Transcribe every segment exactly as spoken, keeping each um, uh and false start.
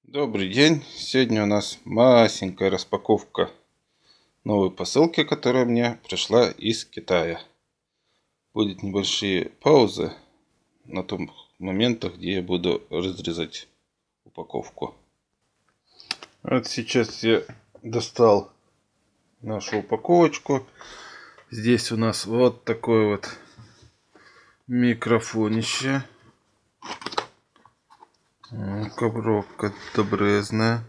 Добрый день! Сегодня у нас масенькая распаковка новой посылки, которая мне пришла из Китая. Будут небольшие паузы на том моментах, где я буду разрезать упаковку. Вот сейчас я достал нашу упаковочку. Здесь у нас вот такой вот микрофонище. Коробка добрезная.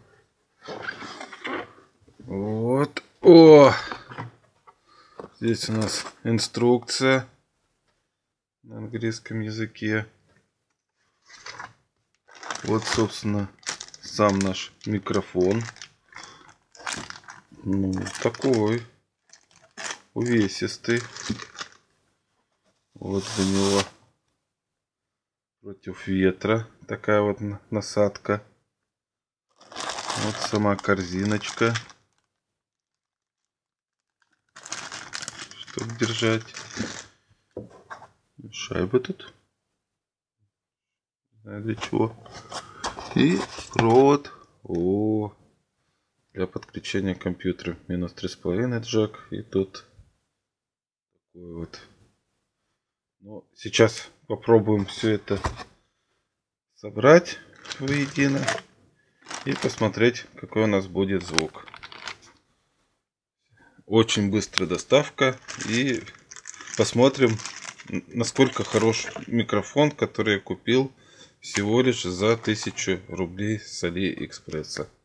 Вот. О! Здесь у нас инструкция на английском языке. Вот, собственно, сам наш микрофон. Ну, такой увесистый. Вот для него против ветра такая вот насадка. Вот сама корзиночка, чтобы держать. Шайба тут, не знаю для чего. И провод о, для подключения к компьютеру. Минус три с половиной джек. И тут такой вот. Ну, сейчас попробуем все это собрать воедино и посмотреть, какой у нас будет звук. Очень быстрая доставка, и посмотрим, насколько хорош микрофон, который я купил всего лишь за тысячу рублей с Алиэкспресса.